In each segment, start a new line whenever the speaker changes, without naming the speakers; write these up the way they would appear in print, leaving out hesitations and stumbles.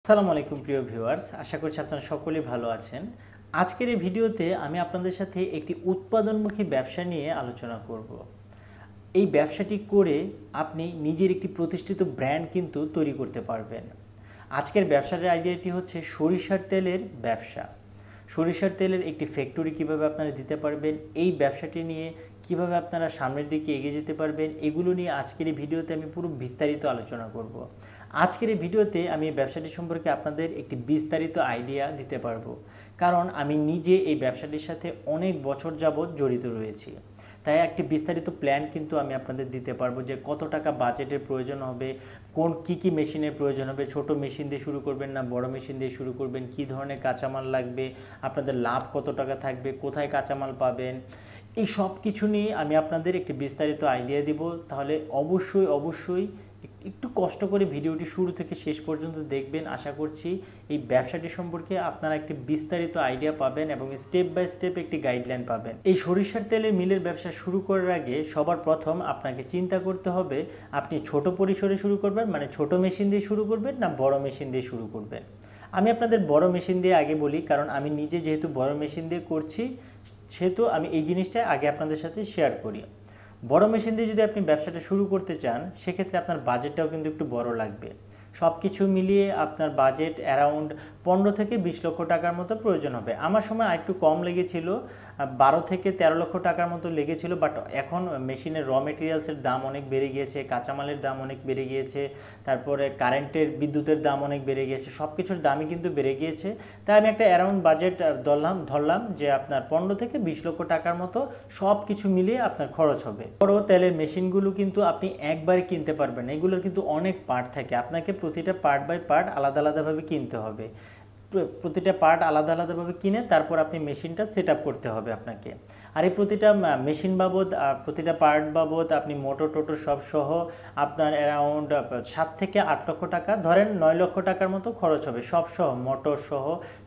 আসসালামু আলাইকুম প্রিয় ভিউয়ার্স, আশা করছি আপনারা সকলেই ভালো আছেন। আজকের এই ভিডিওতে আমি আপনাদের সাথে একটি উৎপাদনমুখী ব্যবসা নিয়ে আলোচনা করব। এই ব্যবসাটি করে আপনি নিজের একটি প্রতিষ্ঠিত ব্র্যান্ড কিন্তু তৈরি করতে পারবেন। আজকের ব্যবসার আইডিয়াটি হচ্ছে সরিষার তেলের ব্যবসা। সরিষার তেলের একটি ফ্যাক্টরি কিভাবে আপনারা দিতে পারবেন, এই ব্যবসাটি নিয়ে কিভাবে আপনারা সামনের দিকে এগিয়ে যেতে পারবেন, এগুলো নিয়ে আজকের এই ভিডিওতে আমি পুরো বিস্তারিত আলোচনা করব। আজকের এই ভিডিওতে আমি এই ব্যবসাটি সম্পর্কে আপনাদের একটি বিস্তারিত আইডিয়া দিতে পারবো, কারণ আমি নিজে এই ব্যবসাটির সাথে অনেক বছর যাবৎ জড়িত রয়েছি। তাই একটি বিস্তারিত প্ল্যান কিন্তু আমি আপনাদের দিতে পারবো যে কত টাকা বাজেটের প্রয়োজন হবে, কী মেশিনের প্রয়োজন হবে, ছোট মেশিন দিয়ে শুরু করবেন না বড় মেশিন দিয়ে শুরু করবেন, কী ধরনের কাঁচামাল লাগবে, আপনাদের লাভ কত টাকা থাকবে, কোথায় কাঁচামাল পাবেন, এই সব কিছু নিয়ে আমি আপনাদের একটি বিস্তারিত আইডিয়া দিব। তাহলে অবশ্যই একটু কষ্ট করে ভিডিওটি শুরু থেকে শেষ পর্যন্ত দেখবেন। আশা করছি এই ব্যবসাটি সম্পর্কে আপনারা একটি বিস্তারিত আইডিয়া পাবেন এবং স্টেপ বাই স্টেপ একটি গাইডলাইন পাবেন। এই সরিষার তেলের মিলের ব্যবসা শুরু করার আগে সবার প্রথম আপনাকে চিন্তা করতে হবে আপনি ছোট পরিসরে শুরু করবেন, মানে ছোট মেশিন দিয়ে শুরু করবেন না বড় মেশিন দিয়ে শুরু করবেন। আমি আপনাদের বড় মেশিন দিয়ে আগে বলি, কারণ আমি নিজে যেহেতু বড় মেশিন দিয়ে করছি সেহেতু আমি এই জিনিসটা আগে আপনাদের সাথে শেয়ার করি। বড় মেশিন দিয়ে যদি আপনি ব্যবসাটা শুরু করতে চান, সেক্ষেত্রে আপনার বাজেটটাও কিন্তু একটু বড় লাগবে। সব কিছু মিলিয়ে আপনার বাজেট অ্যারাউন্ড 15 থেকে 20 লক্ষ টাকার মতো প্রয়োজন হবে। আমার সময় আরেকটু কম লেগেছিল, 12 থেকে 13 লক্ষ টাকার মতো লেগেছিল, বাট এখন মেশিনের র মেটেরিয়ালসের দাম অনেক বেড়ে গিয়েছে, কাঁচামালের দাম অনেক বেড়ে গিয়েছে, তারপরে বিদ্যুতের দাম অনেক বেড়ে গিয়েছে, সব কিছুর দামই কিন্তু বেড়ে গিয়েছে। তাই আমি একটা অ্যারাউন্ড বাজেট ধরলাম যে আপনার 15 থেকে 20 লক্ষ টাকার মতো সব কিছু মিলিয়ে আপনার খরচ হবে। বড় তেলের মেশিনগুলো কিন্তু আপনি একবারে কিনতে পারবেন না, এগুলোর কিন্তু অনেক পার্ট থাকে, আপনাকে প্রতিটা পার্ট বাই পার্ট আলাদাভাবে কিনতে হবে। প্রতিটা পার্ট আলাদাভাবে কিনে তারপর আপনি মেশিনটা সেট আপ করতে হবে আপনাকে। আর এই প্রতিটা মেশিন বাবদ, প্রতিটা পার্ট বাবদ আপনি মোটর টোটর সব সহ আপনার অ্যারাউন্ড 7 থেকে 8 লক্ষ টাকা, ধরেন 9 লক্ষ টাকার মতো খরচ হবে, সব সহ মোটর সহ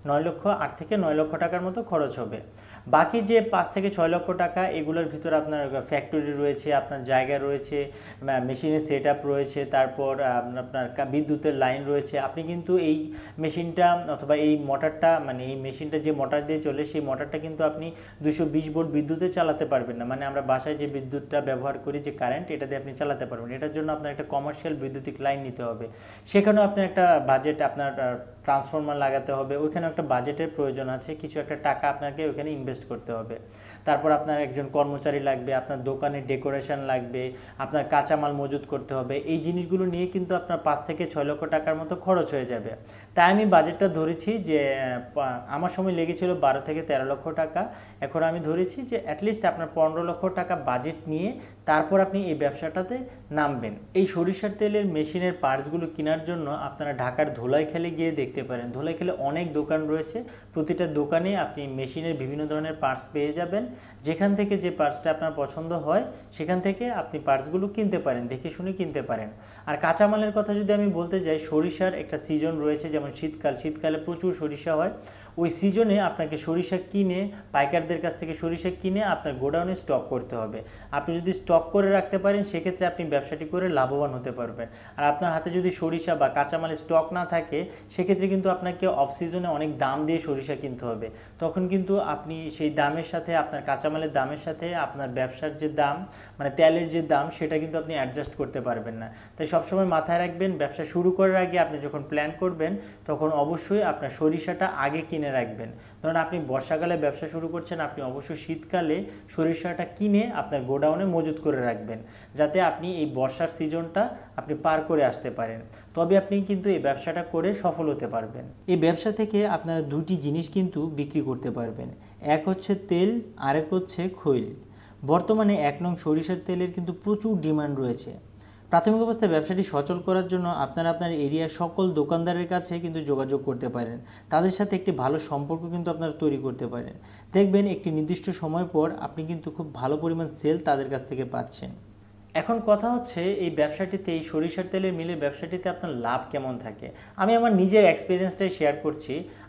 8 থেকে 9 লক্ষ টাকার মতো খরচ হবে। বাকি যে 5 থেকে 6 লক্ষ টাকা, এগুলোর ভিতরে আপনার ফ্যাক্টরি রয়েছে, আপনার জায়গা রয়েছে, মেশিনের সেট আপ রয়েছে, তারপর আপনার বিদ্যুতের লাইন রয়েছে। আপনি কিন্তু এই মেশিনটা অথবা এই মোটরটা, মানে এই মেশিনটা যে মোটর দিয়ে চলে, সেই মোটরটা কিন্তু আপনি 220 ভোল্ট বিদ্যুতে চালাতে পারবেন না। মানে আমরা বাসায় যে বিদ্যুৎটা ব্যবহার করি, যে কারেন্ট, এটা দিয়ে আপনি চালাতে পারবেন। এটার জন্য আপনার একটা কমার্শিয়াল বৈদ্যুতিক লাইন নিতে হবে, সেখানেও আপনার একটা বাজেট, আপনার ট্রান্সফরমার লাগাতে হবে, ওইখানে একটা বাজেটের প্রয়োজন আছে, কিছু একটা টাকা আপনাকে ওইখানে ইনভেস্ট করতে হবে। তারপর আপনার একজন কর্মচারী লাগবে, আপনার দোকানে ডেকোরেশন লাগবে, আপনার কাঁচামাল মজুত করতে হবে। এই জিনিসগুলো নিয়ে কিন্তু আপনার 5 থেকে 6 লক্ষ টাকার মতো খরচ হয়ে যাবে। তাই আমি বাজেটটা ধরেছি যে আমার সময় লেগেছিল 12 থেকে 13 লক্ষ টাকা, এখন আমি ধরেছি যে অ্যাটলিস্ট আপনার 15 লক্ষ টাকা বাজেট নিয়ে তারপর আপনি এই ব্যবসাটাতে নামবেন। এই সরিষার তেলের মেশিনের পার্টসগুলো কেনার জন্য আপনারা ঢাকার ধোলাইখালে গিয়ে দেখতে পারেন। ধোলাইখালে অনেক দোকান রয়েছে, প্রতিটা দোকানে আপনি মেশিনের বিভিন্ন ধরনের পার্টস পেয়ে যাবেন। যেখান থেকে যে পার্টসটা আপনার পছন্দ হয় সেখান থেকে আপনি পার্টসগুলো কিনতে পারেন, দেখে শুনে কিনতে পারেন। আর কাঁচামালের কথা যদি আমি বলতে যাই, সরিষার একটা সিজন রয়েছে, যেমন শীতকালে প্রচুর সরিষা হয়। ওই সিজনে আপনাকে সরিষা কিনে, পাইকারদের কাছ থেকে সরিষা কিনে আপনার গোডাউনে স্টক করতে হবে। আপনি যদি স্টক করে রাখতে পারেন, সেক্ষেত্রে আপনি ব্যবসাটি করে লাভবান হতে পারবেন। আর আপনার হাতে যদি সরিষা বা কাঁচামালের স্টক না থাকে, সেক্ষেত্রে কিন্তু আপনাকে অফ সিজনে অনেক দাম দিয়ে সরিষা কিনতে হবে। তখন কিন্তু আপনি সেই দামের সাথে, আপনার কাঁচামালের দামের সাথে আপনার ব্যবসার যে দাম, মানে তেলের যে দাম, সেটা কিন্তু আপনি অ্যাডজাস্ট করতে পারবেন না। তাই সবসময় মাথায় রাখবেন, ব্যবসা শুরু করার আগে আপনি যখন প্ল্যান করবেন, তখন অবশ্যই আপনার সরিষাটা আগে কিনে রাখবেন। ধরুন আপনি বর্ষাকালে ব্যবসা শুরু করছেন, আপনি অবশ্যই শীতকালে সরিষাটা কিনে আপনার গোডাউনে মজুত করে রাখবেন, যাতে আপনি এই বর্ষার সিজনটা আপনি পার করে আসতে পারেন। তবে আপনি কিন্তু এই ব্যবসাটা করে সফল হতে পারবেন। এই ব্যবসা থেকে আপনারা দুটি জিনিস কিন্তু বিক্রি করতে পারবেন, এক হচ্ছে তেল, আরেক হচ্ছে খৈল। বর্তমানে 1 নং সরিষার তেলের কিন্তু প্রচুর ডিমান্ড রয়েছে। প্রাথমিক অবস্থায় ব্যবসাটি সচল করার জন্য আপনারা আপনার এরিয়ার সকল দোকানদারের কাছে কিন্তু যোগাযোগ করতে পারেন, তাদের সাথে একটি ভালো সম্পর্ক কিন্তু আপনারা তৈরি করতে পারেন। দেখবেন একটি নির্দিষ্ট সময় পর আপনি কিন্তু খুব ভালো পরিমাণ সেল তাদের কাছ থেকে পাচ্ছেন। এখন কথা হচ্ছে এই ব্যবসাটিতে, এই সরিষার তেলের মিলের ব্যবসাটিতে আপনার লাভ কেমন থাকে। আমি আমার নিজের এক্সপিরিয়েন্সটাই শেয়ার করছি।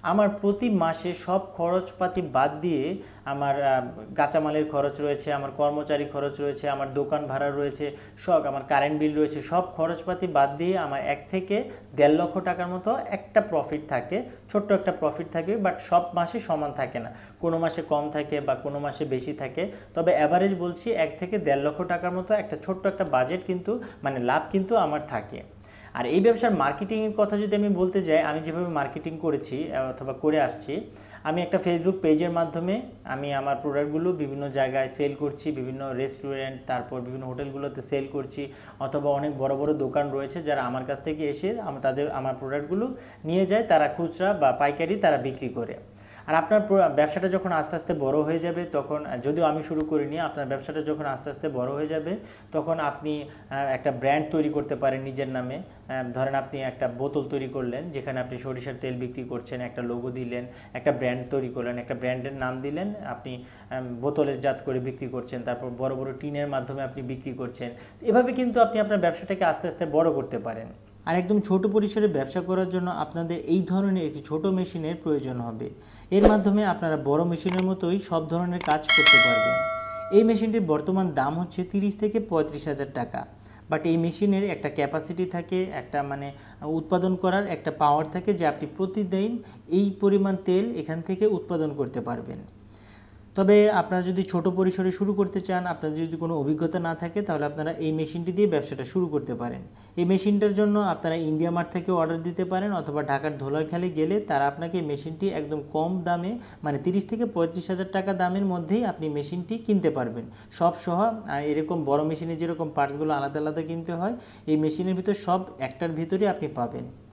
আমার প্রতি মাসে সব খরচপাতি বাদ দিয়ে আমার কাঁচামালের খরচ রয়েছে, আমার কর্মচারী খরচ রয়েছে, আমার দোকান ভাড়া রয়েছে, সব আমার কারেন্ট বিল রয়েছে, সব খরচপাতি বাদ দিয়ে আমার 1 থেকে 1.5 লক্ষ টাকার মতো একটা প্রফিট থাকে, ছোট্ট একটা প্রফিট থাকে। বাট সব মাসে সমান থাকে না, কোনো মাসে কম থাকে বা কোনো মাসে বেশি থাকে। তবে অ্যাভারেজ বলছি 1 থেকে 1.5 লক্ষ টাকার মতো একটা ছোট্ট একটা বাজেট কিন্তু মানে লাভ কিন্তু আমার থাকে। আর এই ব্যবসার মার্কেটিংয়ের কথা যদি আমি বলতে যাই, আমি যেভাবে মার্কেটিং করেছি অথবা করে আসছি, আমি একটা ফেসবুক পেজের মাধ্যমে আমি আমার প্রোডাক্টগুলো বিভিন্ন জায়গায় সেল করছি, বিভিন্ন রেস্টুরেন্ট, তারপর বিভিন্ন হোটেলগুলোতে সেল করছি, অথবা অনেক বড় বড় দোকান রয়েছে যারা আমার কাছ থেকে এসে আমার প্রোডাক্টগুলো নিয়ে যায়, তারা খুচরা বা পাইকারি তারা বিক্রি করে। আর আপনার ব্যবসাটা যখন আস্তে আস্তে বড় হয়ে যাবে, তখন যদিও আমি শুরু করিনি, আপনার ব্যবসাটা যখন আস্তে আস্তে বড় হয়ে যাবে, তখন আপনি একটা ব্র্যান্ড তৈরি করতে পারেন নিজের নামে। ধরেন আপনি একটা বোতল তৈরি করলেন, যেখানে আপনি সরিষার তেল বিক্রি করছেন, একটা লোগো দিলেন, একটা ব্র্যান্ড তৈরি করলেন, একটা ব্র্যান্ডের নাম দিলেন, আপনি বোতলের জাত করে বিক্রি করছেন, তারপর বড় বড় টিনের মাধ্যমে আপনি বিক্রি করছেন। এভাবে কিন্তু আপনি আপনার ব্যবসাটাকে আস্তে আস্তে বড় করতে পারেন। আর একদম ছোট পরিসরে ব্যবসা করার জন্য আপনাদের এই ধরনের একটি ছোট মেশিনের প্রয়োজন হবে। এর মাধ্যমে আপনারা বড় মেশিনের মতোই সব ধরনের কাজ করতে পারবেন। এই মেশিনটির বর্তমান দাম হচ্ছে 30 থেকে 35,000 টাকা। বাট এই মেশিনের একটা ক্যাপাসিটি থাকে, একটা মানে উৎপাদন করার একটা পাওয়ার থাকে, যে আপনি প্রতিদিন এই পরিমাণ তেল এখান থেকে উৎপাদন করতে পারবেন। তবে আপনারা যদি ছোট পরিসরে শুরু করতে চান, আপনাদের যদি কোনো অভিজ্ঞতা না থাকে, তাহলে আপনারা এই মেশিনটি দিয়ে ব্যবসাটা শুরু করতে পারেন। এই মেশিনটার জন্য আপনারা ইন্ডিয়া মার্ট থেকে অর্ডার দিতে পারেন, অথবা ঢাকার ধোলাইখালী গেলে তারা আপনাকে মেশিনটি একদম কম দামে, মানে 30 থেকে 35,000 টাকা দামের মধ্যেই আপনি মেশিনটি কিনতে পারবেন সব সহ। এরকম বড় মেশিনে যেরকম পার্টসগুলো আলাদা আলাদা কিনতে হয়, এই মেশিনের ভিতর সব একটার ভিতরে আপনি পাবেন।